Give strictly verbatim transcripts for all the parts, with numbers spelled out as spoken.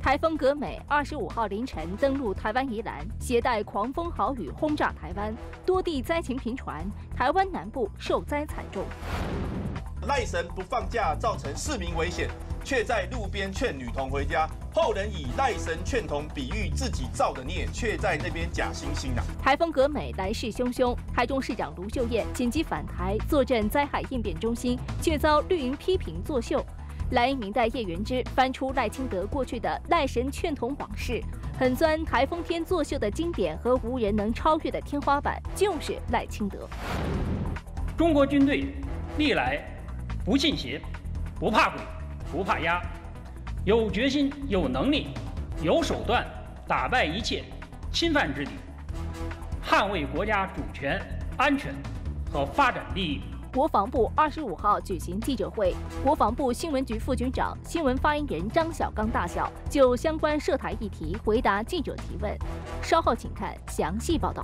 台风格美二十五号凌晨登陆台湾宜兰，携带狂风豪雨轰炸台湾，多地灾情频传，台湾南部受灾惨重。 赖神不放假，造成市民危险，却在路边劝女童回家。后人以赖神劝童比喻自己造的孽，却在那边假惺惺啊。 台风格美来势汹汹，台中市长卢秀燕紧急返台坐镇灾害应变中心，却遭绿营批评作秀。蓝营明代叶元之翻出赖清德过去的赖神劝童往事，狠酸台风天作秀的经典和无人能超越的天花板，就是赖清德。 中国军队历来不信邪，不怕鬼，不怕压，有决心、有能力、有手段，打败一切侵犯之敌，捍卫国家主权、安全和发展利益。 国防部二十五号举行记者会，国防部新闻局副局长、新闻发言人张小刚大校就相关涉台议题回答记者提问。稍后请看详细报道。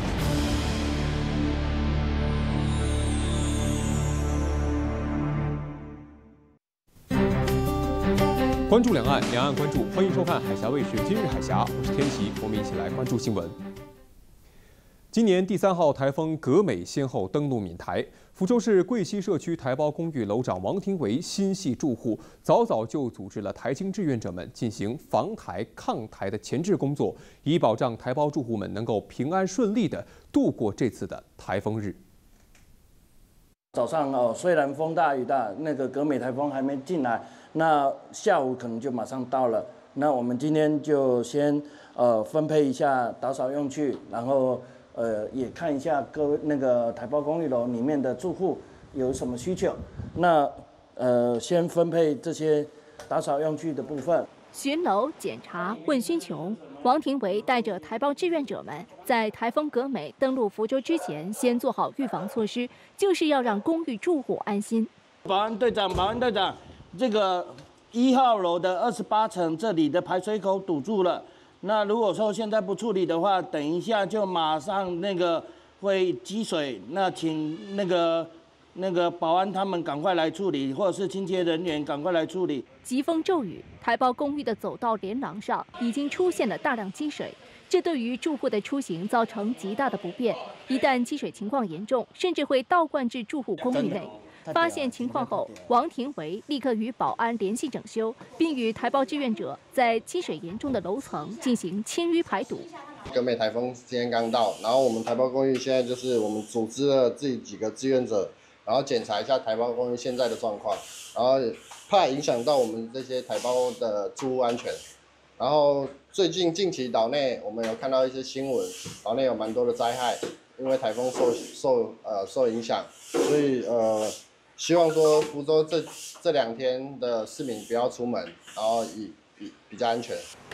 关注两岸，两岸关注，欢迎收看海峡卫视今日海峡，我是天琪，我们一起来关注新闻。今年第三号台风格美先后登陆闽台，福州市桂溪社区台胞公寓楼长王廷维心系住户，早早就组织了台青志愿者们进行防台抗台的前置工作，以保障台胞住户们能够平安顺利地度过这次的台风日。 早上哦，虽然风大雨大，那个格美台风还没进来，那下午可能就马上到了。那我们今天就先呃分配一下打扫用具，然后。呃，也看一下各位那个台胞公寓楼里面的住户有什么需求。那呃，先分配这些打扫用具的部分。 巡楼检查问需求，王廷维带着台胞志愿者们在台风格美登陆福州之前，先做好预防措施，就是要让公寓住户安心。 保安队长，保安队长，这个一号楼的二十八层这里的排水口堵住了。那如果说现在不处理的话，等一下就马上那个会积水，那请那个那个保安他们赶快来处理，或者是清洁人员赶快来处理。 疾风骤雨，台胞公寓的走道连廊上已经出现了大量积水，这对于住户的出行造成极大的不便。一旦积水情况严重，甚至会倒灌至住户公寓内。发现情况后，王廷维立刻与保安联系整修，并与台胞志愿者在积水严重的楼层进行清淤排堵。 格美台风今天刚到，然后我们台胞公寓现在就是我们组织了自己几个志愿者，然后检查一下台胞公寓现在的状况，然后怕影响到我们这些台胞的住户安全。然后最近近期岛内我们有看到一些新闻，岛内有蛮多的灾害，因为台风受受呃受影响，所以呃。希望说福州这这两天的市民不要出门，然后以比比较安全。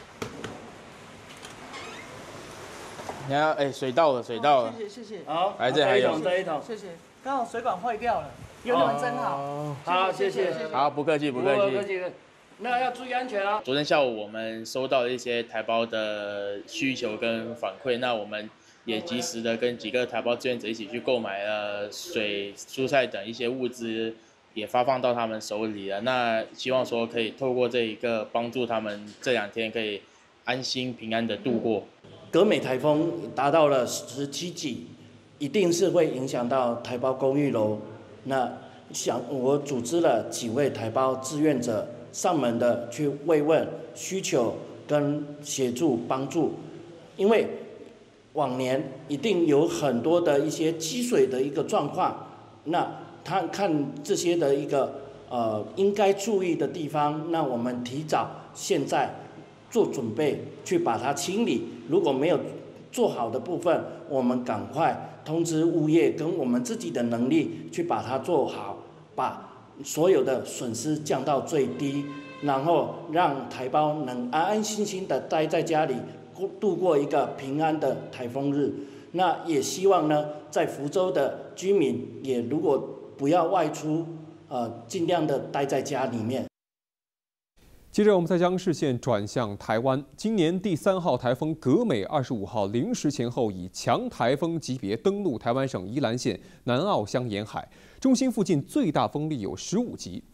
你看，哎，水到了，水到了。 谢谢谢谢。 好， 来这还有这一桶， 谢谢。刚好水管坏掉了，有你们真好。 好，谢谢。 好，不客气，不客气。 不客气。那要注意安全啊。 昨天下午我们收到了一些台胞的需求跟反馈，那我们。也及时的跟几个台胞志愿者一起去购买了水、蔬菜等一些物资，也发放到他们手里了。那希望说可以透过这一个帮助他们这两天可以安心平安的度过。 格美台风达到了十七级，一定是会影响到台胞公寓楼。那想我组织了几位台胞志愿者上门的去慰问需求跟协助帮助，因为。往年一定有很多的一些积水的一个状况，那他看这些的一个呃应该注意的地方，那我们提早现在做准备去把它清理。如果没有做好的部分，我们赶快通知物业跟我们自己的能力去把它做好，把所有的损失降到最低，然后让台胞能安安心心的待在家里。度过一个平安的台风日，那也希望呢，在福州的居民也如果不要外出，呃，尽量的待在家里面。 接着，我们再将视线转向台湾。今年第三号台风格美二十五号零时前后以强台风级别登陆台湾省宜兰县南澳乡沿海，中心附近最大风力有十五级。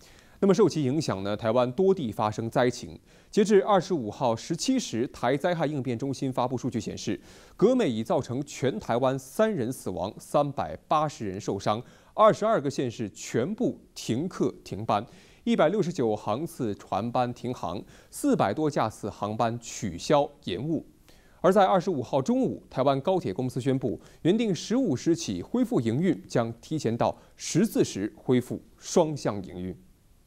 那么受其影响呢，台湾多地发生灾情。截至二十五号十七时，台灾害应变中心发布数据显示，革美已造成全台湾三人死亡、三百八十人受伤，二十二个县市全部停课停班，一百六十九航次船班停航，四百多架次航班取消延误。而在二十五号中午，台湾高铁公司宣布，原定十五时起恢复营运，将提前到十四时恢复双向营运。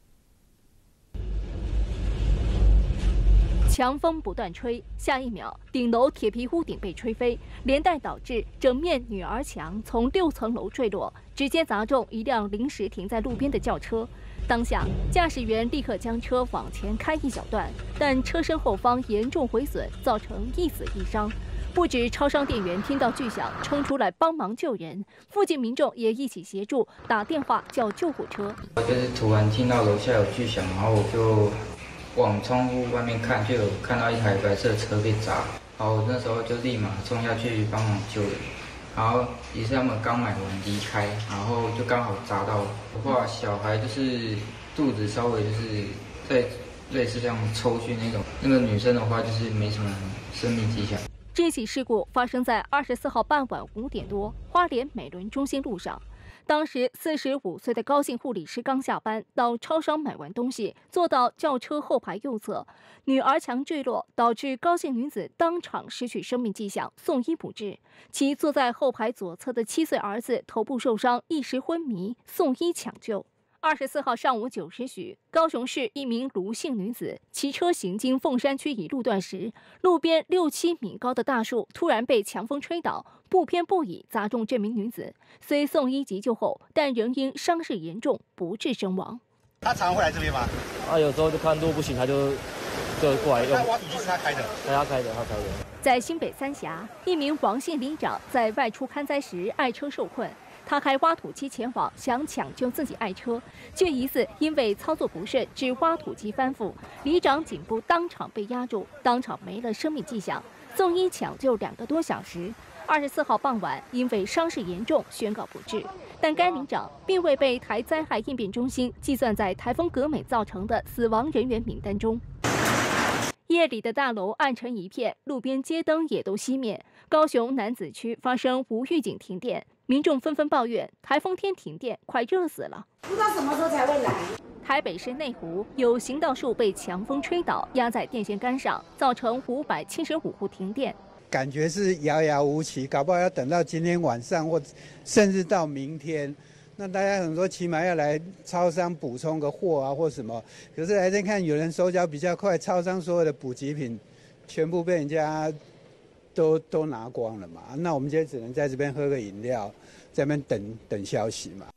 强风不断吹，下一秒顶楼铁皮屋顶被吹飞，连带导致整面女儿墙从六层楼坠落，直接砸中一辆临时停在路边的轿车。当下，驾驶员立刻将车往前开一小段，但车身后方严重毁损，造成一死一伤。不止超商店员听到巨响冲出来帮忙救人，附近民众也一起协助打电话叫救护车。 我就是突然听到楼下有巨响，然后我就往窗户外面看，就有看到一台白色车被砸，然后我那时候就立马冲下去帮忙救人。然后也是他们刚买完离开，然后就刚好砸到的话，小孩就是肚子稍微就是在类似这样抽搐那种，那个女生的话就是没什么生命迹象。 这起事故发生在二十四号傍晚五点多，花莲美伦中心路上。当时四十五岁的高姓护理师刚下班，到超商买完东西，坐到轿车后排右侧，女儿墙坠落，导致高姓女子当场失去生命迹象，送医补治。其坐在后排左侧的七岁儿子头部受伤，一时昏迷，送医抢救。二十四号上午九时许，高雄市一名卢姓女子骑车行经凤山区一路段时，路边六七米高的大树突然被强风吹倒，不偏不倚砸中这名女子，虽送医急救后，但仍因伤势严重不治身亡。 他常会来这边吗？ 啊，有时候就看路不行，他就就过来用。 那挖土机是他开的？ 他开的，他开的。 在新北三峡，一名王姓里长在外出勘灾时爱车受困。他开挖土机前往，想抢救自己爱车，却疑似因为操作不慎致挖土机翻覆，里长颈部当场被压住，当场没了生命迹象。送医抢救两个多小时，二十四号傍晚因为伤势严重宣告不治，但该里长并未被台灾害应变中心计算在台风革美造成的死亡人员名单中。夜里的大楼暗沉一片，路边街灯也都熄灭。高雄楠梓区发生无预警停电，民众纷纷抱怨台风天停电快热死了， 不知道什么时候才会来。 台北市内湖有行道树被强风吹倒，压在电线杆上，造成五百七十五户停电。 感觉是遥遥无期，搞不好要等到今天晚上，或甚至到明天。那大家很多起码要来超商补充个货啊，或什么。可是来这看，有人手脚比较快，超商所有的补给品全部被人家都都拿光了嘛。那我们今天只能在这边喝个饮料，在那边等等消息嘛。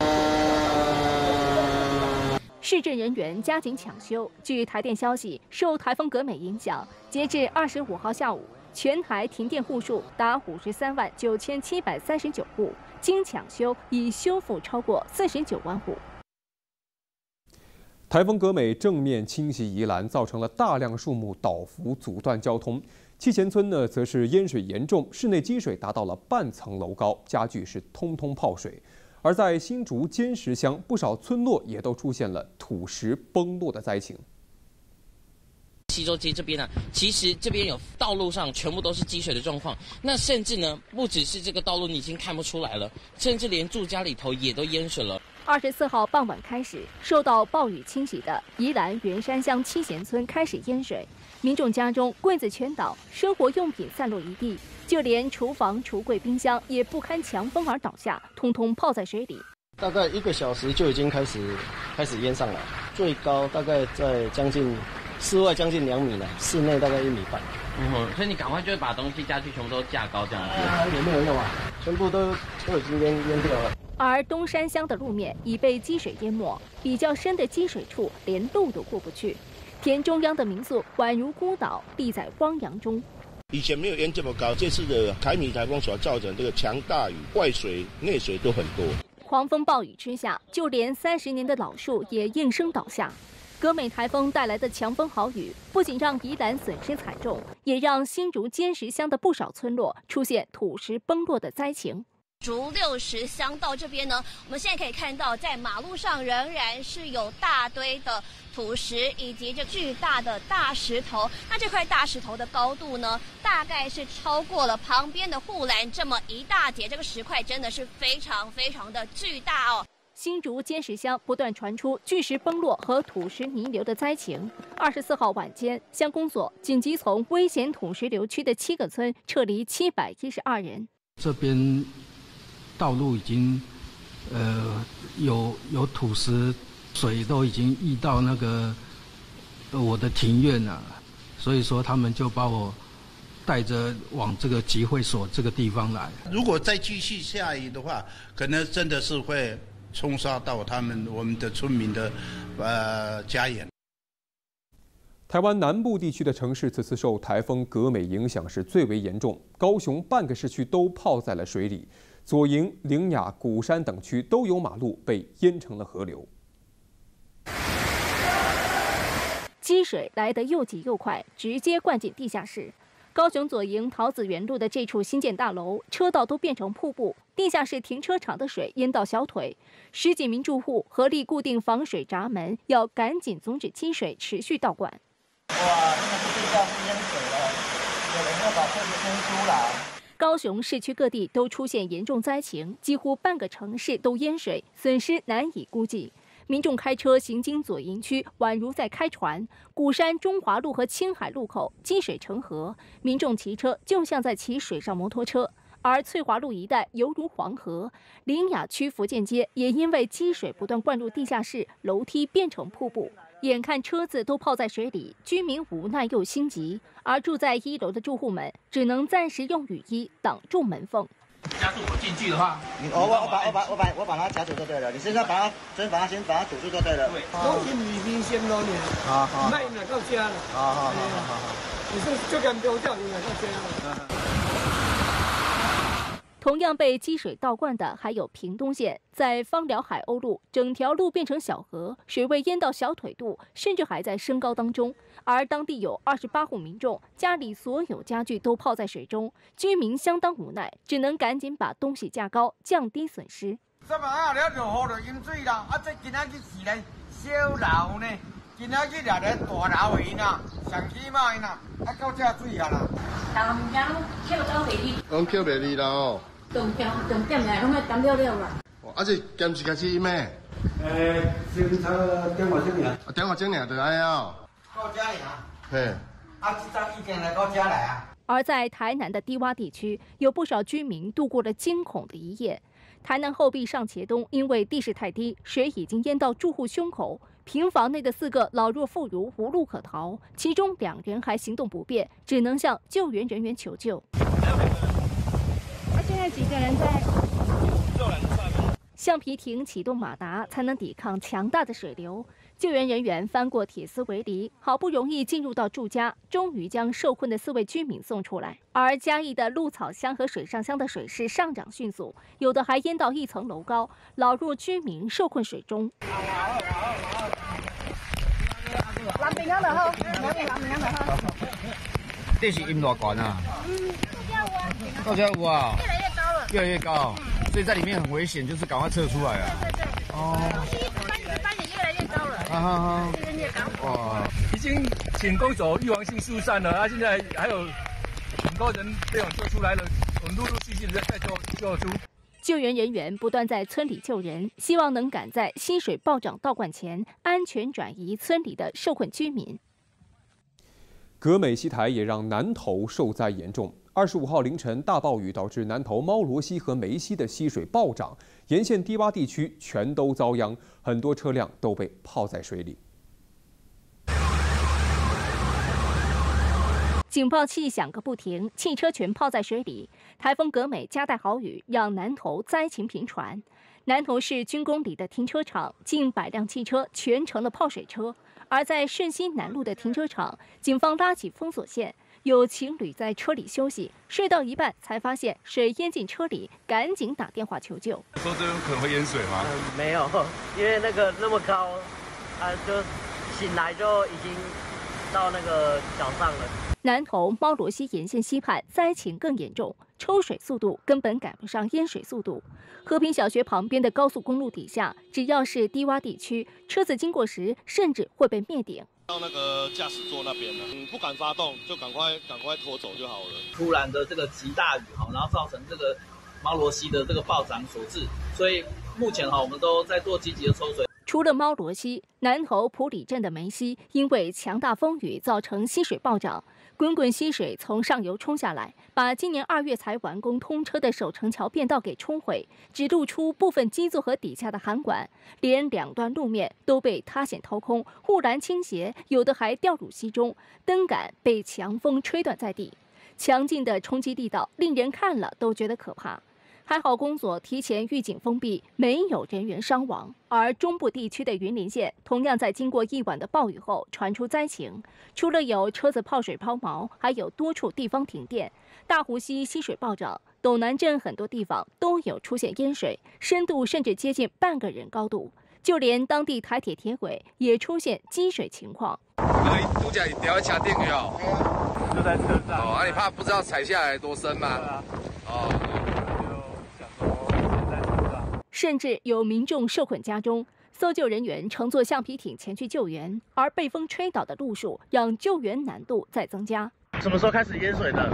市政人员加紧抢修。据台电消息，受台风革美影响，截至二十五号下午，全台停电户数达五十三万九千七百三十九户。经抢修，已修复超过四十九万户。 台风革美正面侵袭宜兰，造成了大量树木倒伏，阻断交通。七贤村呢，则是淹水严重，室内积水达到了半层楼高，家具是通通泡水。而在新竹尖石乡，不少村落也都出现了土石崩落的灾情。 西周街这边呢、啊，其实这边有道路上全部都是积水的状况，那甚至呢，不只是这个道路你已经看不出来了，甚至连住家里头也都淹水了。 二十四号傍晚开始，受到暴雨侵袭的宜兰员山乡七贤村开始淹水，民众家中柜子全倒，生活用品散落一地，就连厨房、橱柜、冰箱也不堪强风而倒下，通通泡在水里。 大概一个小时就已经开始开始淹上来，最高大概在将近。室外将近两米了，室内大概一米半。 嗯，所以你赶快就会把东西家具全部都架高这样子。 啊，也没有用啊，全部都都已经淹淹掉了。 而东山乡的路面已被积水淹没，比较深的积水处连路都过不去。田中央的民宿宛如孤岛，立在汪洋中。 以前没有淹这么高，这次的凯米台风所造成这个强大雨，外水、内水都很多。 狂风暴雨之下，就连三十年的老树也应声倒下。革美台风带来的强风豪雨，不仅让宜兰损失惨重，也让新竹尖石乡的不少村落出现土石崩落的灾情。 竹六十乡道这边呢，我们现在可以看到，在马路上仍然是有大堆的土石以及这巨大的大石头。那这块大石头的高度呢，大概是超过了旁边的护栏这么一大截。这个石块真的是非常非常的巨大哦。 新竹尖石乡不断传出巨石崩落和土石泥流的灾情。二十四号晚间，乡公所紧急从危险土石流区的七个村撤离七百一十二人。 这边道路已经呃有有土石，水都已经溢到那个我的庭院了，所以说他们就把我带着往这个集会所这个地方来。 如果再继续下雨的话，可能真的是会冲刷到他们我们的村民的呃家园。 台湾南部地区的城市此次受台风格美影响是最为严重，高雄半个市区都泡在了水里，左营、苓雅、鼓山等区都有马路被淹成了河流。 积水来得又急又快，直接灌进地下室。高雄左营桃子园路的这处新建大楼，车道都变成瀑布，地下室停车场的水淹到小腿，十几名住户合力固定防水闸门，要赶紧阻止积水持续倒灌。 哇，那个地下室淹水了，有人要把车子冲出来。 高雄市区各地都出现严重灾情，几乎半个城市都淹水，损失难以估计。民众开车行经左营区，宛如在开船；鼓山中华路和青海路口积水成河，民众骑车就像在骑水上摩托车。而翠华路一带犹如黄河，苓雅区福建街也因为积水不断灌入地下室，楼梯变成瀑布。眼看车子都泡在水里，居民无奈又心急，而住在一楼的住户们只能暂时用雨衣挡住门缝。 加速我进去的话， 你我我我把我把我把我把它夹住就对了，你身上把它先把它先把它堵住就对了。 对，都是雨冰先咯你。好好。那你哪到家了？好好好好好。你是就敢丢掉，你哪到家了？ 同样被积水倒灌的还有屏东县，在芳寮海鸥路，整条路变成小河，水位淹到小腿肚，甚至还在升高当中。而当地有二十八户民众，家里所有家具都泡在水中，居民相当无奈，只能赶紧把东西架高，降低损失。 这么啊，了落雨就淹水啦，啊，这今仔日是咧小楼呢，今仔日也咧大楼因啦，上起码因啦，啊到这水啊啦。 但唔讲捡到袂哩， 拢捡袂哩啦哦。 重点重点来，拢要捡了了啦。 啊，这兼时开始淹咩？ 诶，先差点外钟尔。 啊，点外钟尔就来啊。 到家里啊。 嘿。 啊，这张一点来到家来啊。 而在台南的低洼地区，有不少居民度过了惊恐的一夜。台南后壁上茄东因为地势太低，水已经淹到住户胸口，平房内的四个老弱妇孺无路可逃，其中两人还行动不便，只能向救援人员求救。 现在几个人在？ 橡皮艇启动马达才能抵抗强大的水流。救援人员翻过铁丝围篱，好不容易进入到住家，终于将受困的四位居民送出来。而嘉义的鹿草乡和水上乡的水势上涨迅速，有的还淹到一层楼高，老弱居民受困水中。 南边乡就好，南边南边乡就好。 这是淹多高啊？ 嗯， 到家有啊。 越来越高了。 越来越高，所以在里面很危险，就是赶快撤出来啊。 对对对。哦。班也班也越来越高了。啊哈哈。越来越高。 哇，已经请工手预防性疏散了，啊，现在还有很多人被我们救出来了，我们陆陆续续的在救救出。 救援人员不断在村里救人，希望能赶在溪水暴涨倒灌前，安全转移村里的受困居民。 格美西台也让南投受灾严重。二十五号凌晨，大暴雨导致南投猫罗溪和梅溪的溪水暴涨，沿线低洼地区全都遭殃，很多车辆都被泡在水里。 警报器响个不停，汽车全泡在水里。台风格美夹带豪雨，让南投灾情频传。南投市军工里的停车场，近百辆汽车全成了泡水车。而在顺西南路的停车场，警方拉起封锁线，有情侣在车里休息，睡到一半才发现水淹进车里，赶紧打电话求救。 说这边可能会淹水吗？ 嗯，没有，因为那个那么高，啊，就醒来就已经到那个脚上了。 南投猫罗溪沿线溪畔灾情更严重， 抽水速度根本赶不上淹水速度。和平小学旁边的高速公路底下，只要是低洼地区，车子经过时甚至会被灭顶。 到那个驾驶座那边了，嗯，不敢发动，就赶快赶快拖走就好了。 突然的这个极大雨哈，然后造成这个猫罗溪的这个暴涨所致，所以目前哈我们都在做积极的抽水。 除了猫罗溪，南投埔里镇的梅溪因为强大风雨造成溪水暴涨，滚滚溪水从上游冲下来，把今年二月才完工通车的守城桥便道给冲毁，只露出部分基座和底下的涵管，连两段路面都被塌陷掏空，护栏倾斜，有的还掉入溪中，灯杆被强风吹断在地，强劲的冲击力道令人看了都觉得可怕。还好工作提前预警封闭，没有人员伤亡。而中部地区的云林县同样在经过一晚的暴雨后传出灾情，除了有车子泡水抛锚，还有多处地方停电。大湖溪溪水暴涨，斗南镇很多地方都有出现淹水，深度甚至接近半个人高度。就连当地台铁铁轨也出现积水情况。 那个度假你掉在车顶哟， 就在车上。 哦，啊，你怕不知道踩下来多深吗？啊、哦。 甚至有民众受困家中，搜救人员乘坐橡皮艇前去救援，而被风吹倒的路树让救援难度再增加。 什么时候开始淹水的？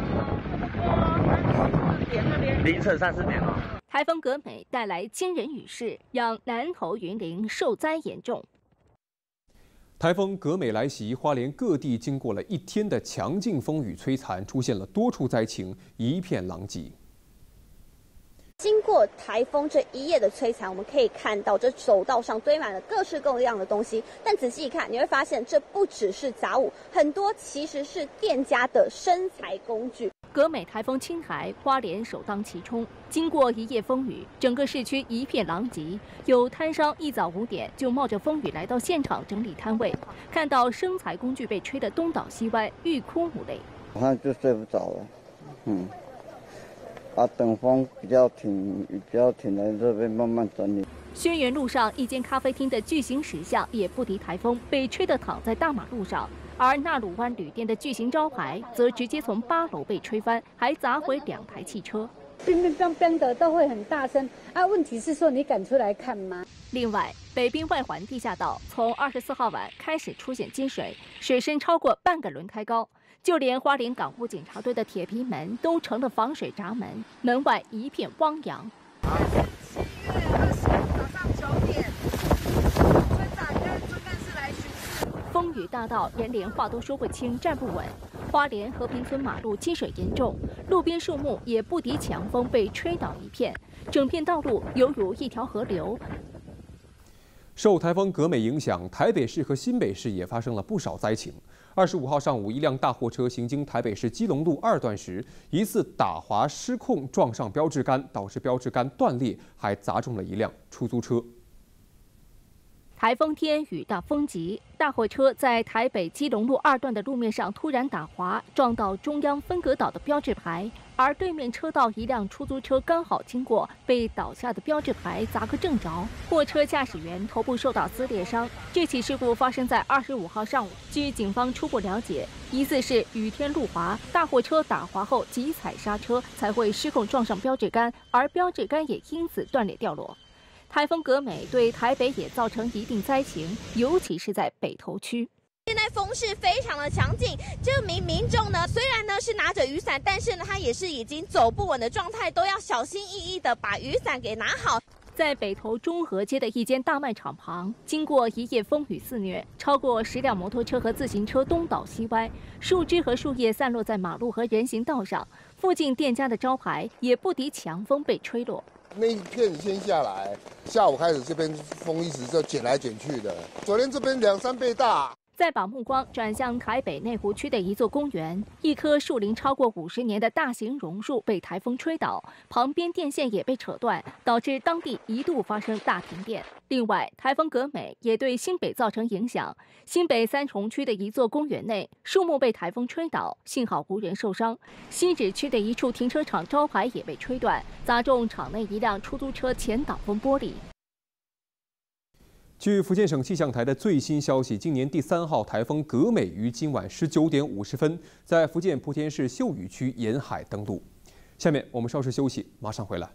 凌晨三四点了。 台风格美带来惊人雨势，让南投云林受灾严重。 台风格美来袭，花莲各地经过了一天的强劲风雨摧残，出现了多处灾情，一片狼藉。 经过台风这一夜的摧残，我们可以看到这走道上堆满了各式各样的东西。但仔细一看，你会发现这不只是杂物，很多其实是店家的生财工具。 格美台风侵台，花莲首当其冲。经过一夜风雨，整个市区一片狼藉。有摊商一早五点就冒着风雨来到现场整理摊位，看到生财工具被吹得东倒西歪，欲哭无泪。 晚上就睡不着了，嗯。啊，等风比较停，比较停来这边慢慢整理。 轩辕路上一间咖啡厅的巨型石像也不敌台风，被吹得躺在大马路上。而纳鲁湾旅店的巨型招牌则直接从八楼被吹翻，还砸毁两台汽车。 乒乒乓乓的都会很大声啊！问题是说你敢出来看吗？ 另外，北滨外环地下道从二十四号晚开始出现积水，水深超过半个轮胎高。就连花莲港务警察队的铁皮门都成了防水闸门，门外一片汪洋。 七月二十日早上九点，村长跟村干事来巡视。 风雨大到人连话都说不清，站不稳。花莲和平村马路积水严重，路边树木也不敌强风被吹倒一片，整片道路犹如一条河流。 受台风格美影响，台北市和新北市也发生了不少灾情。二十五号上午，一辆大货车行经台北市基隆路二段时，疑似打滑失控撞上标志杆，导致标志杆断裂，还砸中了一辆出租车。 台风天雨大风急，大货车在台北基隆路二段的路面上突然打滑，撞到中央分隔岛的标志牌，而对面车道一辆出租车刚好经过，被倒下的标志牌砸个正着，货车驾驶员头部受到撕裂伤。这起事故发生在二十五号上午，据警方初步了解，疑似是雨天路滑，大货车打滑后急踩刹车，才会失控撞上标志杆，而标志杆也因此断裂掉落。台风格美对台北也造成一定灾情，尤其是在北投区。 现在风势非常的强劲，这名民众呢，虽然呢是拿着雨伞，但是呢他也是已经走不稳的状态，都要小心翼翼的把雨伞给拿好。在北投中和街的一间大卖场旁，经过一夜风雨肆虐，超过十辆摩托车和自行车东倒西歪，树枝和树叶散落在马路和人行道上，附近店家的招牌也不敌强风被吹落。 那一片先下来，下午开始这边风一直就卷来卷去的。昨天这边两三倍大。 再把目光转向台北内湖区的一座公园，一棵树龄超过五十年的大型榕树被台风吹倒，旁边电线也被扯断，导致当地一度发生大停电。另外，台风格美也对新北造成影响，新北三重区的一座公园内树木被台风吹倒，幸好无人受伤。西址区的一处停车场招牌也被吹断，砸中场内一辆出租车前挡风玻璃。 据福建省气象台的最新消息，今年第三号台风格美于今晚十九点五十分在福建莆田市秀屿区沿海登陆。 下面我们稍事休息，马上回来。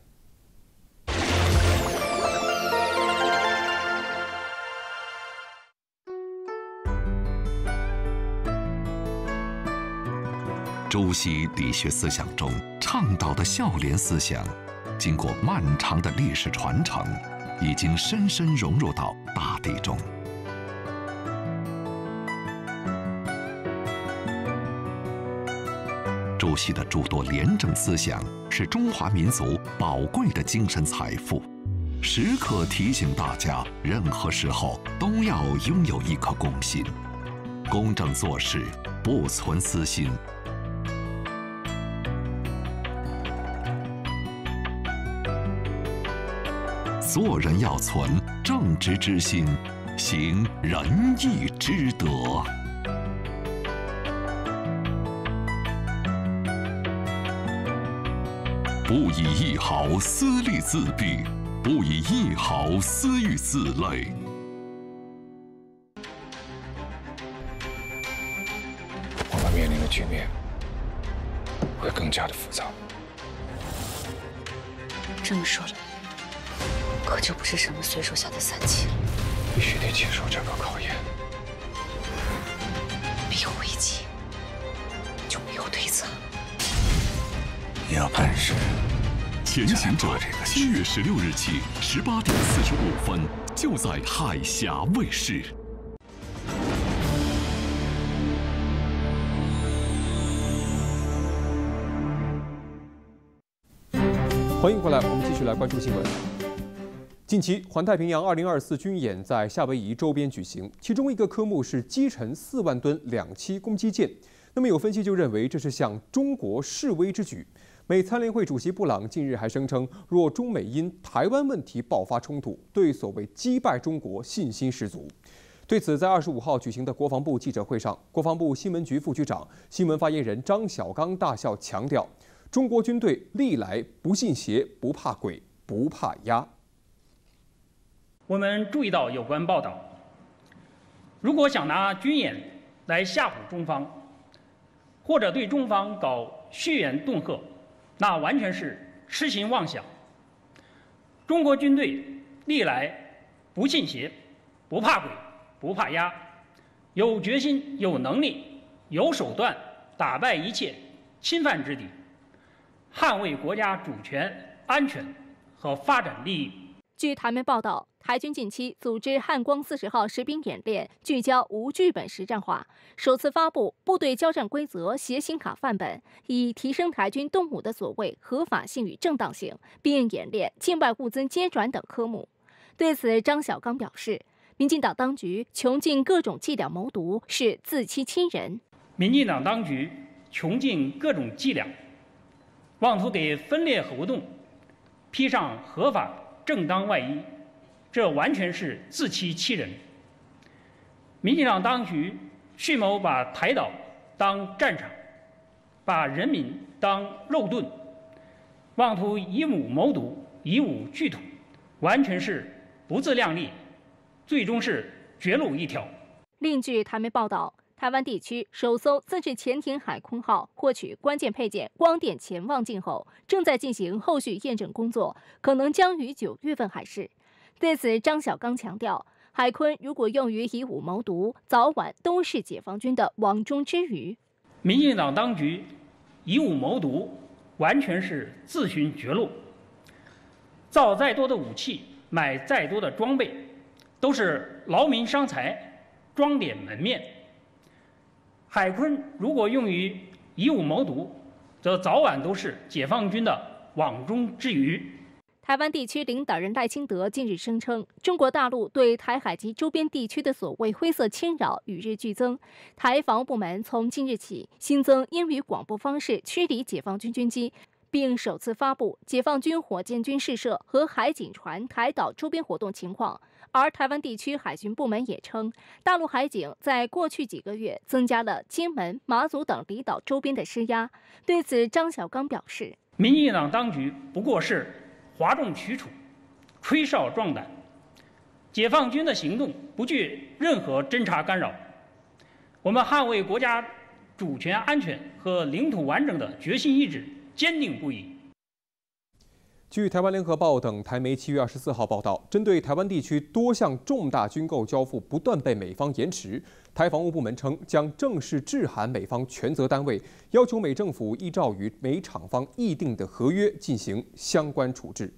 朱熹理学思想中倡导的孝廉思想，经过漫长的历史传承，已经深深融入到大地中。朱熹的诸多廉政思想是中华民族宝贵的精神财富，时刻提醒大家，任何时候都要拥有一颗公心，公正做事，不存私心。做人要存正直之心，行仁义之德。不以一毫私利自弊，不以一毫私欲自累。 我们面临的局面会更加的复杂。 这么说来，可就不是什么随手下的散棋， 必须得接受这个考验。 没有危机，就没有对策。 你要办事， 前行者七月十六日起十八点四十五分，就在海峡卫视。 欢迎回来，我们继续来关注新闻。近期，环太平洋二零二四军演在夏威夷周边举行，其中一个科目是击沉四万吨两栖攻击舰。那么有分析就认为这是向中国示威之举。美参联会主席布朗近日还声称，若中美因台湾问题爆发冲突，对所谓击败中国信心十足。对此，在二十五号举行的国防部记者会上，国防部新闻局副局长、新闻发言人张小刚大校强调，中国军队历来不信邪、不怕鬼、不怕压。 我们注意到有关报道，如果想拿军演来吓唬中方，或者对中方搞血缘恫吓，那完全是痴心妄想。中国军队历来不信邪、不怕鬼、不怕压，有决心、有能力、有手段打败一切侵犯之敌，捍卫国家主权、安全和发展利益。 据台媒报道，台军近期组织汉光四十号实兵演练，聚焦无剧本实战化，首次发布部队交战规则协行卡范本，以提升台军动武的所谓合法性与正当性，并演练境外物资接转等科目。对此，张小刚表示，民进党当局穷尽各种伎俩谋独，是自欺欺人。 民进党当局穷尽各种伎俩，妄图给分裂活动披上合法正当外衣，这完全是自欺欺人。民进党当局蓄谋把台岛当战场，把人民当肉盾，妄图以武谋独，以武拒统，完全是不自量力，最终是绝路一条。 另据台媒报道，台湾地区首艘自制潜艇海鲲号获取关键配件光电潜望镜后，正在进行后续验证工作，可能将于九月份海试。对此，张小刚强调，海鲲如果用于以武谋独，早晚都是解放军的网中之鱼。 民进党当局以武谋独，完全是自寻绝路。造再多的武器，买再多的装备，都是劳民伤财，装点门面。海鲲如果用于以武谋独，则早晚都是解放军的网中之鱼。 台湾地区领导人赖清德近日声称，中国大陆对台海及周边地区的所谓灰色侵扰与日俱增。台防务部门从今日起新增英语广播方式驱离解放军军机，并首次发布解放军火箭军试射和海警船台岛周边活动情况。而台湾地区海巡部门也称，大陆海警在过去几个月增加了金门、马祖等离岛周边的施压。对此，张小刚表示， 民进党当局不过是哗众取宠、吹哨壮胆，解放军的行动不惧任何侦察干扰。我们捍卫国家主权安全和领土完整的决心意志坚定不移。 据台湾联合报等台媒七月二十四号报道，针对台湾地区多项重大军购交付不断被美方延迟，台防务部门称将正式致函美方权责单位，要求美政府依照与美厂方议定的合约进行相关处置。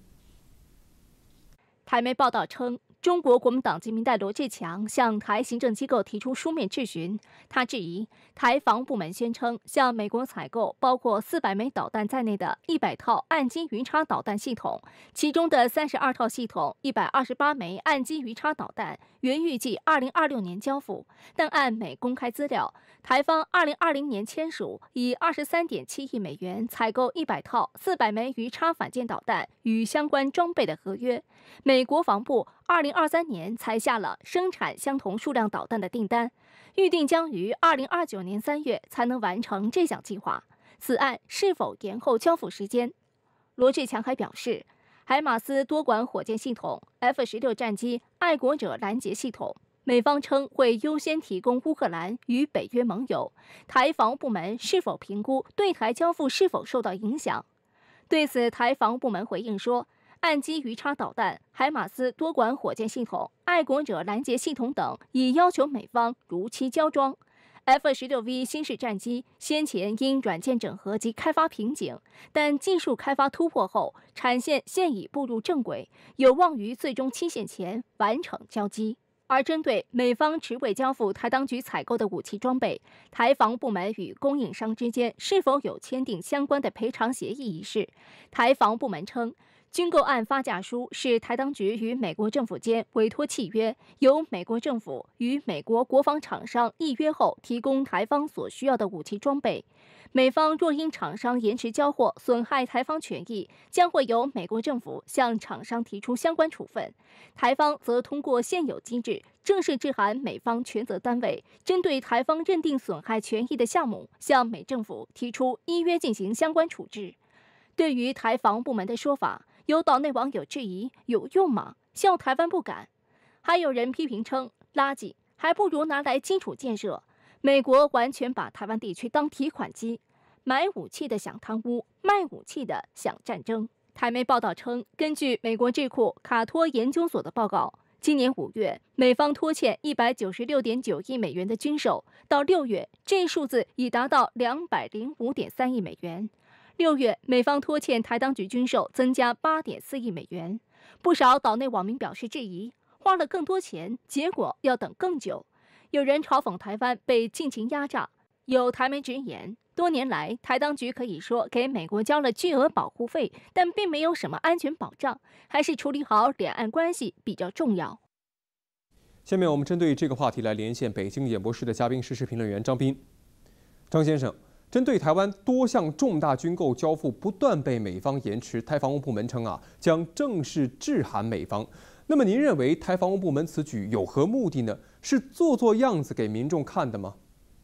台媒报道称，中国国民党籍民代罗志强向台行政机构提出书面质询，他质疑台防务部门宣称向美国采购包括四百枚导弹在内的一百套岸基鱼叉导弹系统，其中的三十二套系统、一百二十八枚岸基鱼叉导弹原预计二零二六年交付，但按美公开资料，台方二零二零年签署以二十三点七亿美元采购一百套四百枚鱼叉反舰导弹与相关装备的合约，美国防部二零二三年才下了生产相同数量导弹的订单，预定将于二零二九年三月才能完成这项计划。此案是否延后交付时间？罗志强还表示，海马斯多管火箭系统、F 十六战机、爱国者拦截系统，美方称会优先提供乌克兰与北约盟友。台防务部门是否评估对台交付是否受到影响？对此，台防务部门回应说，岸基鱼叉导弹、海马斯多管火箭系统、爱国者拦截系统等已要求美方如期交装。F 十六 V 新式战机先前因软件整合及开发瓶颈，但技术开发突破后，产线现已步入正轨，有望于最终期限前完成交机。而针对美方迟未交付台当局采购的武器装备，台防部门与供应商之间是否有签订相关的赔偿协议一事，台防部门称，军购案发价书是台当局与美国政府间委托契约，由美国政府与美国国防厂商议约后提供台方所需要的武器装备。美方若因厂商延迟交货损害台方权益，将会由美国政府向厂商提出相关处分。台方则通过现有机制正式致函美方权责单位，针对台方认定损害权益的项目，向美政府提出依约进行相关处置。对于台防务部门的说法，有岛内网友质疑有用吗？笑台湾不敢。还有人批评称垃圾，还不如拿来基础建设。美国完全把台湾地区当提款机，买武器的想贪污，卖武器的想战争。台媒报道称，根据美国智库卡托研究所的报告，今年五月，美方拖欠一百九十六点九亿美元的军售，到六月，这数字已达到两百零五点三亿美元。六月，美方拖欠台当局军售增加八点四亿美元。不少岛内网民表示质疑，花了更多钱，结果要等更久。有人嘲讽台湾被尽情压榨，有台媒直言，多年来台当局可以说给美国交了巨额保护费，但并没有什么安全保障，还是处理好两岸关系比较重要。 下面我们针对这个话题来连线北京演播室的嘉宾，时事评论员张斌。张先生，针对台湾多项重大军购交付不断被美方延迟，台防务部门称啊将正式致函美方。那么您认为台防务部门此举有何目的呢？是做做样子给民众看的吗？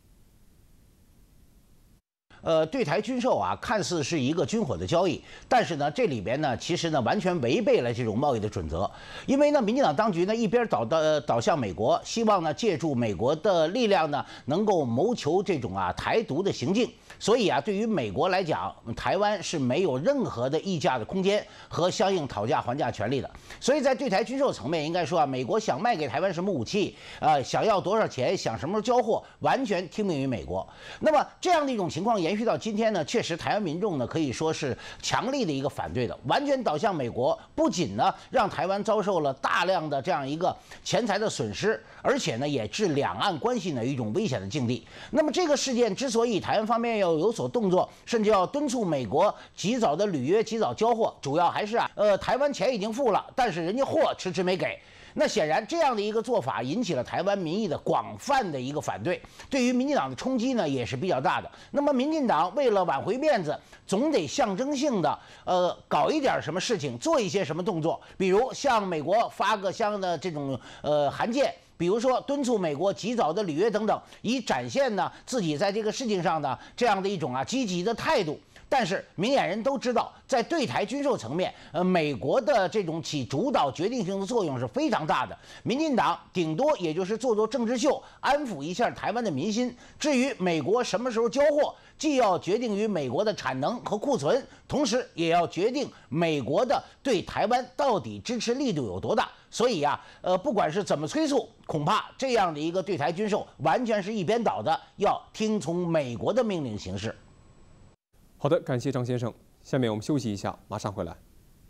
呃，对台军售啊，看似是一个军火的交易，但是呢，这里边呢，其实呢，完全违背了这种贸易的准则。因为呢，民进党当局呢，一边倒到、呃、倒向美国，希望呢，借助美国的力量呢，能够谋求这种啊台独的行径。所以啊，对于美国来讲，台湾是没有任何的议价的空间和相应讨价还价权利的。所以在对台军售层面，应该说啊，美国想卖给台湾什么武器，呃，想要多少钱，想什么时候交货，完全听命于美国。那么这样的一种情况延续到今天呢，确实台湾民众呢可以说是强力的一个反对的，完全倒向美国，不仅呢让台湾遭受了大量的这样一个钱财的损失，而且呢也置两岸关系呢一种危险的境地。那么这个事件之所以台湾方面要有所动作，甚至要敦促美国及早的履约、及早交货，主要还是啊，呃，台湾钱已经付了，但是人家货迟迟没给。那显然这样的一个做法引起了台湾民意的广泛的一个反对，对于民进党的冲击呢也是比较大的。那么民进党为了挽回面子，总得象征性的呃搞一点什么事情，做一些什么动作，比如向美国发个相的这种呃函件。比如说敦促美国及早的履约等等，以展现呢自己在这个事情上的这样的一种啊积极的态度。 但是明眼人都知道，在对台军售层面，呃，美国的这种起主导决定性的作用是非常大的。民进党顶多也就是做做政治秀，安抚一下台湾的民心。至于美国什么时候交货，既要决定于美国的产能和库存，同时也要决定美国的对台湾到底支持力度有多大。所以啊，呃，不管是怎么催促，恐怕这样的一个对台军售完全是一边倒的，要听从美国的命令行事。 好的，感谢张先生。下面我们休息一下，马上回来。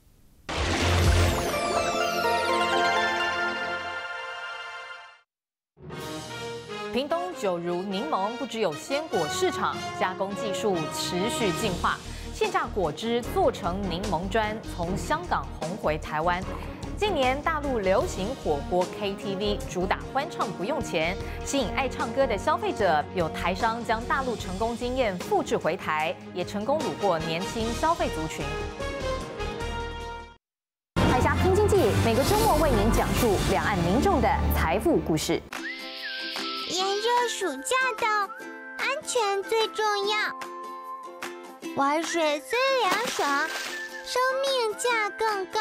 屏东九如柠檬不只有鲜果市场，加工技术持续进化，现榨果汁做成柠檬砖，从香港红回台湾。近年大陆流行火锅 K T V， 主打欢唱不用钱，吸引爱唱歌的消费者。有台商将大陆成功经验复制回台，也成功虏获年轻消费族群。海峡听经济每个周末为您讲述两岸民众的财富故事。 炎热暑假到，安全最重要。玩水虽凉爽，生命价更高。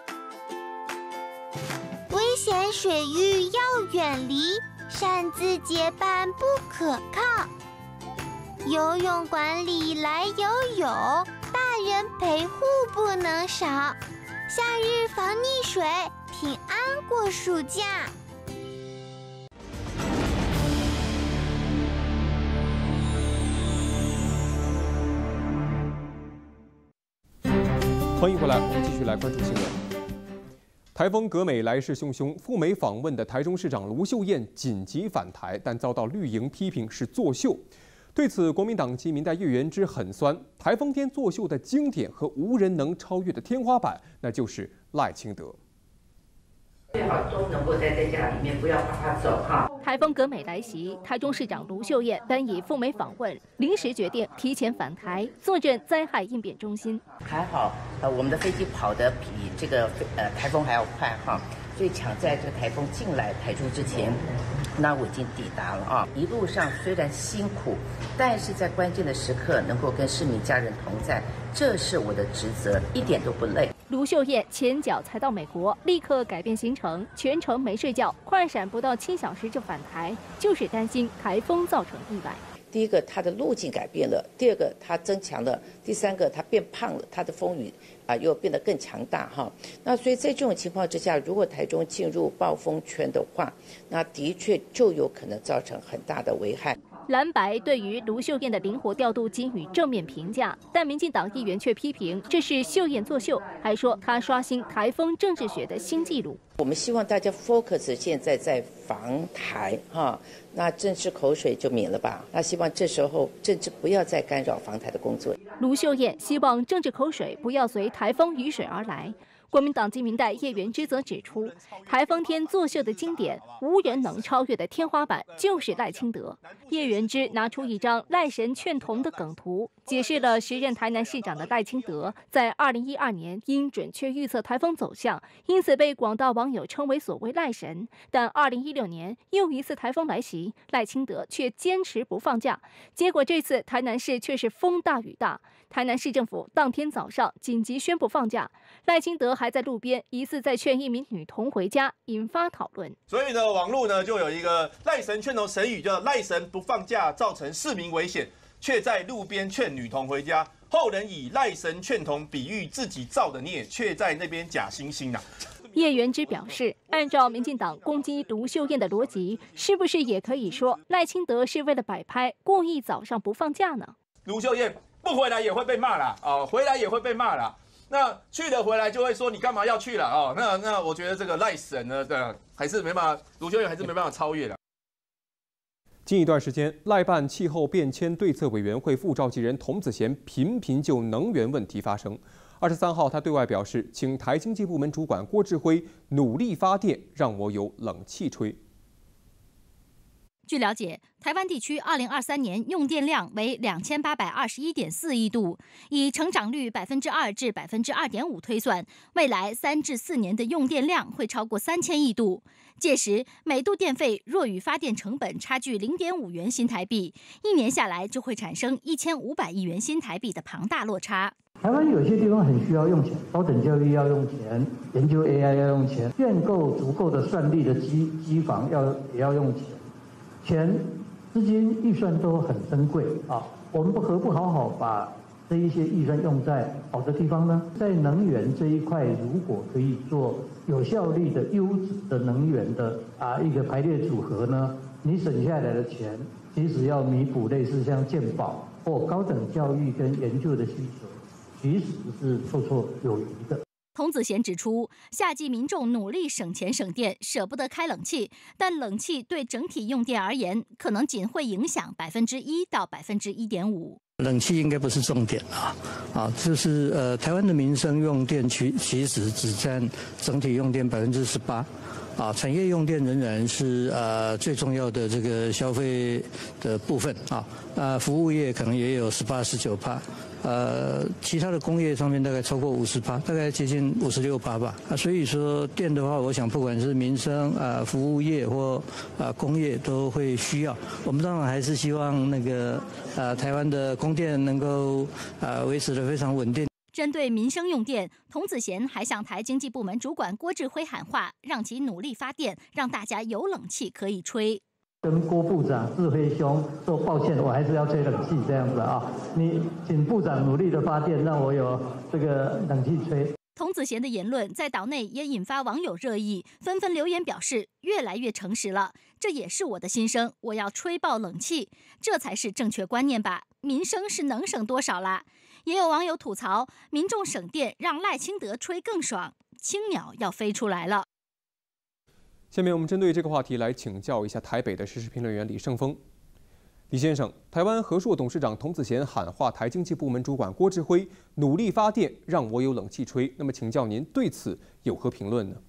危险水域要远离，擅自结伴不可靠。游泳馆里来游泳，大人陪护不能少。夏日防溺水，平安过暑假。 欢迎回来，我们继续来关注新闻。台风格美来势汹汹，赴美访问的台中市长卢秀燕紧急返台，但遭到绿营批评是作秀。对此，国民党籍民代叶元之很酸。台风天作秀的经典和无人能超越的天花板，那就是赖清德。 最好都能够待在家里面，不要怕他走哈。 台风格美来袭，台中市长卢秀燕担以赴美访问，临时决定提前返台，坐镇灾害应变中心。 还好，呃，我们的飞机跑得比这个呃台风还要快哈，所以抢在这个台风进来台中之前，那我已经抵达了啊。一路上虽然辛苦，但是在关键的时刻能够跟市民家人同在，这是我的职责，一点都不累。 卢秀燕前脚才到美国，立刻改变行程，全程没睡觉，快闪不到七小时就返台，就是担心台风造成意外。 第一个，它的路径改变了；第二个，它增强了；第三个，它变胖了，它的风雨啊又变得更强大哈。那所以在这种情况之下，如果台中进入暴风圈的话，那的确就有可能造成很大的危害。 蓝白对于卢秀燕的灵活调度给予正面评价，但民进党议员却批评这是秀燕作秀，还说她刷新台风政治学的新纪录。 我们希望大家 focus 现在在防台哈，那政治口水就免了吧。那希望这时候政治不要再干扰防台的工作。 卢秀燕希望政治口水不要随台风雨水而来。国民党籍民代叶元之则指出，台风天作秀的经典，无人能超越的天花板就是赖清德。叶元之拿出一张赖神劝同的梗图，解释了时任台南市长的赖清德在二零一二年因准确预测台风走向，因此被广大网友称为所谓赖神。但二零一六年又一次台风来袭，赖清德却坚持不放假，结果这次台南市却是风大雨大。台南市政府当天早上紧急宣布放假，赖清德还在路边疑似在劝一名女童回家，引发讨论。 所以呢，网络呢就有一个赖神劝同神语，叫赖神不放假，造成市民危险，却在路边劝女童回家。后人以赖神劝同比喻自己造的孽，却在那边假惺惺啊。 叶元之表示，按照民进党攻击卢秀燕的逻辑，是不是也可以说赖清德是为了摆拍，故意早上不放假呢？ 卢秀燕不回来也会被骂啦，哦，回来也会被骂啦。那去了回来就会说你干嘛要去了哦？那那我觉得这个赖神呢，对，还是没办法，卢秀燕还是没办法超越的。 近一段时间，赖办气候变迁对策委员会副召集人童子贤频频就能源问题发声。二十三号，他对外表示，请台经济部门主管郭志辉努力发电，让我有冷气吹。 据了解，台湾地区二零二三年用电量为两千八百二十一点四亿度，以成长率百分之二至百分之二点五推算，未来三至四年的用电量会超过三千亿度。届时，每度电费若与发电成本差距零点五元新台币，一年下来就会产生一千五百亿元新台币的庞大落差。 台湾有些地方很需要用钱，高等教育要用钱，研究 A I 要用钱，建构足够的算力的机机房要也要用钱。钱、资金、预算都很珍贵啊，我们何不好好把这一些预算用在好的地方呢？在能源这一块，如果可以做有效率的、优质的能源的啊一个排列组合呢，你省下来的钱，其实要弥补类似像健保或高等教育跟研究的需求，其实是绰绰有余的。 童子贤指出，夏季民众努力省钱省电，舍不得开冷气，但冷气对整体用电而言，可能仅会影响百分之一到百分之一点五。 冷气应该不是重点啊，啊，就是呃，台湾的民生用电其其实只占整体用电百分之十八。啊，产业用电仍然是呃最重要的这个消费的部分啊，啊，服务业可能也有十八、十九趴，呃，其他的工业上面大概超过五十趴，大概接近五十六趴吧。啊，所以说电的话，我想不管是民生啊、服务业或啊工业都会需要。我们当然还是希望那个啊台湾的供电能够啊维持得非常稳定。 针对民生用电，童子贤还向台经济部门主管郭志辉喊话，让其努力发电，让大家有冷气可以吹。 跟郭部长、志辉兄说抱歉，我还是要吹冷气这样子啊。你请部长努力的发电，让我有这个冷气吹。 童子贤的言论在岛内也引发网友热议，纷纷留言表示越来越诚实了，这也是我的心声，我要吹爆冷气，这才是正确观念吧？民生是能省多少啦？也有网友吐槽，民众省电让赖清德吹更爽，青鸟要飞出来了。 下面我们针对这个话题来请教一下台北的时事评论员李胜峰。李先生，台湾和硕董事长童子贤喊话台经济部门主管郭志辉，努力发电，让我有冷气吹。那么，请教您对此有何评论呢？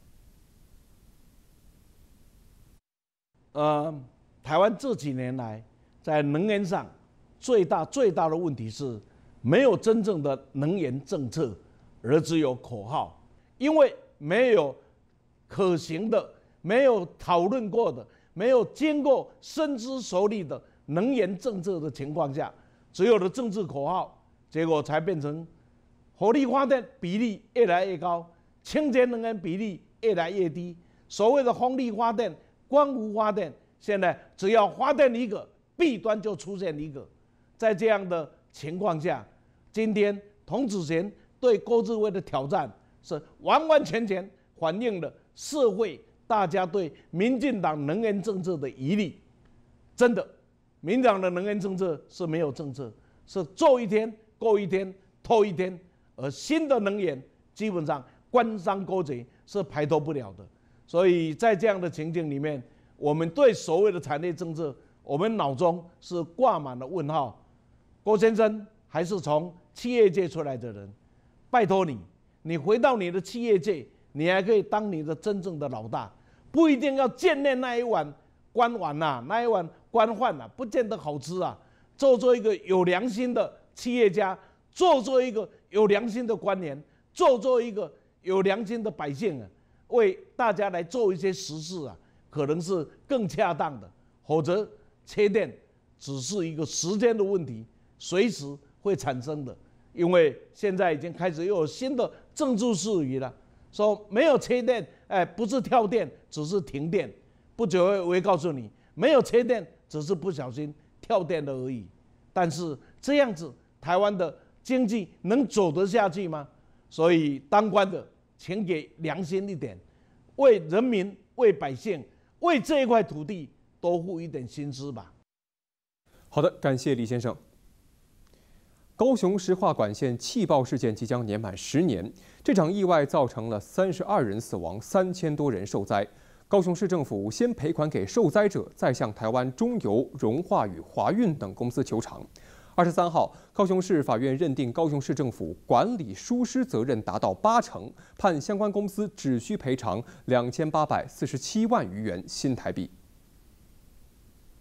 呃，台湾这几年来在能源上最大最大的问题是，没有真正的能源政策，而只有口号。因为没有可行的、没有讨论过的、没有经过深思熟虑的能源政策的情况下，只有了政治口号，结果才变成火力发电比例越来越高，清洁能源比例越来越低。所谓的风力发电、光伏发电，现在只要发电一个，弊端就出现一个。在这样的情况下，今天童子贤对郭志辉的挑战，是完完全全反映了社会大家对民进党能源政策的疑虑。真的，民进党的能源政策是没有政策，是做一天过一天，拖一天，而新的能源基本上官商勾结是排脱不了的。所以在这样的情境里面，我们对所谓的产业政策，我们脑中是挂满了问号。郭先生还是从企业界出来的人，拜托你，你回到你的企业界，你还可以当你的真正的老大，不一定要建立那一碗官碗呐、啊，那一碗官饭呐、啊，不见得好吃啊。做做一个有良心的企业家，做做一个有良心的官员，做做一个有良心的百姓啊，为大家来做一些实事啊，可能是更恰当的。否则，切电只是一个时间的问题，随时会产生的。因为现在已经开始又有新的政治术语了，说没有切电，哎，不是跳电，只是停电。不久我会告诉你，没有切电，只是不小心跳电了而已。但是这样子，台湾的经济能走得下去吗？所以当官的，请给良心一点，为人民、为百姓、为这一块土地多付一点心思吧。 好的，感谢李先生。高雄石化管线气爆事件即将年满十年，这场意外造成了三十二人死亡，三千多人受灾。高雄市政府先赔款给受灾者，再向台湾中油、荣化与华运等公司求偿。二十三号，高雄市法院认定高雄市政府管理疏失责任达到八成，判相关公司只需赔偿两千八百四十七万余元新台币。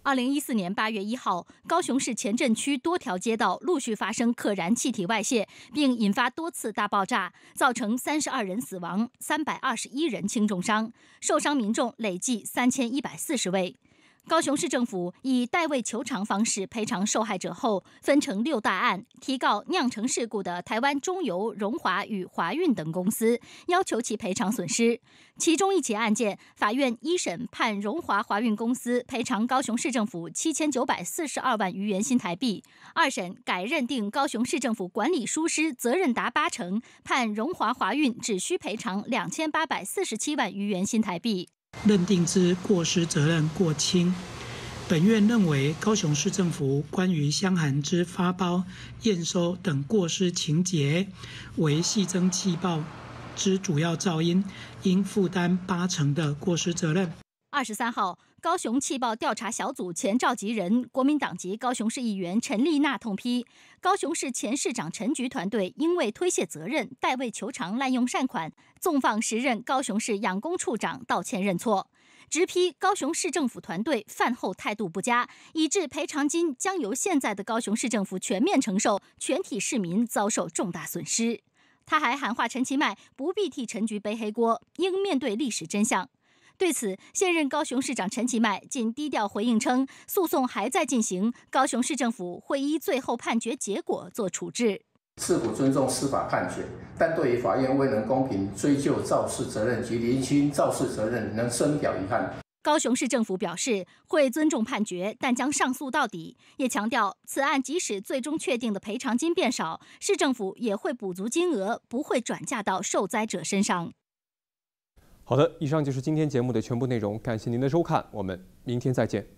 二零一四年八月一号，高雄市前镇区多条街道陆续发生可燃气体外泄，并引发多次大爆炸，造成三十二人死亡，三百二十一人轻重伤，受伤民众累计三千一百四十位。高雄市政府以代位求偿方式赔偿受害者后，分成六大案，提告酿成事故的台湾中油、荣华与华运等公司，要求其赔偿损失。其中一起案件，法院一审判荣华华运公司赔偿高雄市政府七千九百四十二万余元新台币；二审改认定高雄市政府管理疏失责任达八成，判荣华华运只需赔偿两千八百四十七万余元新台币。 认定之过失责任过轻。本院认为，高雄市政府关于箱涵之发包、验收等过失情节，为系增气爆之主要肇因，应负担八成的过失责任。 二十三号，高雄气爆调查小组前召集人、国民党籍高雄市议员陈丽娜痛批，高雄市前市长陈菊团队因为推卸责任、代位求偿、滥用善款，纵放时任高雄市养工处长道歉认错，直批高雄市政府团队饭后态度不佳，以致赔偿金将由现在的高雄市政府全面承受，全体市民遭受重大损失。他还喊话陈其迈不必替陈菊背黑锅，应面对历史真相。对此，现任高雄市长陈其迈仅低调回应称，诉讼还在进行，高雄市政府会依最后判决结果做处置。 市府尊重司法判决，但对于法院未能公平追究肇事责任及厘清肇事责任，能深表遗憾。 高雄市政府表示会尊重判决，但将上诉到底，也强调此案即使最终确定的赔偿金变少，市政府也会补足金额，不会转嫁到受灾者身上。 好的，以上就是今天节目的全部内容，感谢您的收看，我们明天再见。